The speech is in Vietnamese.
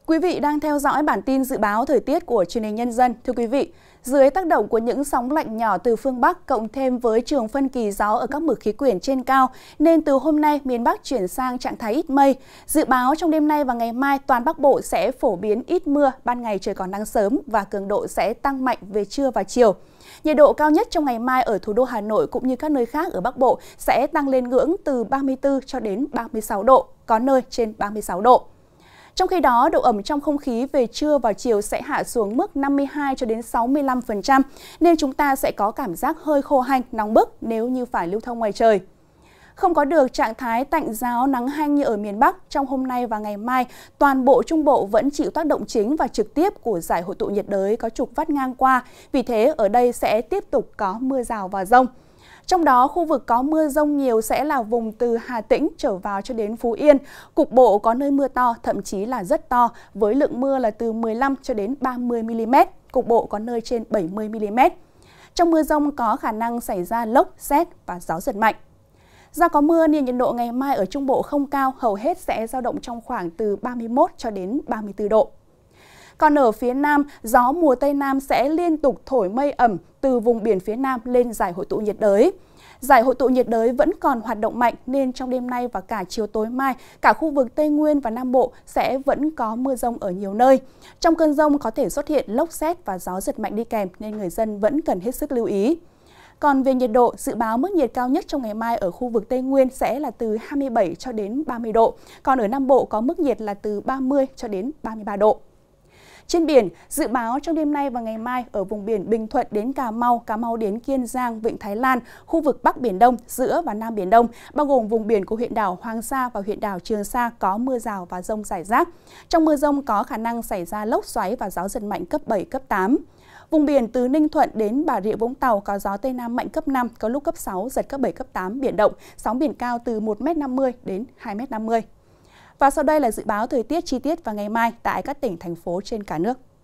Quý vị đang theo dõi bản tin dự báo thời tiết của Truyền hình Nhân dân. Thưa quý vị, dưới tác động của những sóng lạnh nhỏ từ phương Bắc cộng thêm với trường phân kỳ gió ở các mực khí quyển trên cao, nên từ hôm nay miền Bắc chuyển sang trạng thái ít mây. Dự báo trong đêm nay và ngày mai toàn Bắc Bộ sẽ phổ biến ít mưa, ban ngày trời còn nắng sớm và cường độ sẽ tăng mạnh về trưa và chiều. Nhiệt độ cao nhất trong ngày mai ở thủ đô Hà Nội cũng như các nơi khác ở Bắc Bộ sẽ tăng lên ngưỡng từ 34 cho đến 36 độ, có nơi trên 36 độ. Trong khi đó, độ ẩm trong không khí về trưa và chiều sẽ hạ xuống mức 52 cho đến 65%, nên chúng ta sẽ có cảm giác hơi khô hanh, nóng bức nếu như phải lưu thông ngoài trời. Không có được trạng thái tạnh giáo nắng hanh như ở miền Bắc, trong hôm nay và ngày mai, toàn bộ Trung Bộ vẫn chịu tác động chính và trực tiếp của giải hội tụ nhiệt đới có trục vắt ngang qua, vì thế ở đây sẽ tiếp tục có mưa rào và dông. Trong đó, khu vực có mưa dông nhiều sẽ là vùng từ Hà Tĩnh trở vào cho đến Phú Yên. Cục bộ có nơi mưa to, thậm chí là rất to, với lượng mưa là từ 15 cho đến 30 mm, cục bộ có nơi trên 70 mm. Trong mưa dông có khả năng xảy ra lốc, sét và gió giật mạnh. Do có mưa nên nhiệt độ ngày mai ở Trung Bộ không cao, hầu hết sẽ dao động trong khoảng từ 31 cho đến 34 độ. Còn ở phía Nam, gió mùa Tây Nam sẽ liên tục thổi mây ẩm từ vùng biển phía Nam lên giải hội tụ nhiệt đới. Giải hội tụ nhiệt đới vẫn còn hoạt động mạnh nên trong đêm nay và cả chiều tối mai, cả khu vực Tây Nguyên và Nam Bộ sẽ vẫn có mưa dông ở nhiều nơi. Trong cơn dông có thể xuất hiện lốc sét và gió giật mạnh đi kèm nên người dân vẫn cần hết sức lưu ý. Còn về nhiệt độ, dự báo mức nhiệt cao nhất trong ngày mai ở khu vực Tây Nguyên sẽ là từ 27 cho đến 30 độ, còn ở Nam Bộ có mức nhiệt là từ 30 cho đến 33 độ. Trên biển, dự báo trong đêm nay và ngày mai ở vùng biển Bình Thuận đến Cà Mau đến Kiên Giang, Vịnh Thái Lan, khu vực Bắc Biển Đông, giữa và Nam Biển Đông, bao gồm vùng biển của huyện đảo Hoàng Sa và huyện đảo Trường Sa có mưa rào và dông rải rác. Trong mưa dông có khả năng xảy ra lốc xoáy và gió giật mạnh cấp 7, cấp 8. Vùng biển từ Ninh Thuận đến Bà Rịa Vũng Tàu có gió Tây Nam mạnh cấp 5, có lúc cấp 6, giật cấp 7, cấp 8, biển động, sóng biển cao từ 1,50 m đến 2,50 m. Và sau đây là dự báo thời tiết chi tiết vào ngày mai tại các tỉnh, thành phố trên cả nước.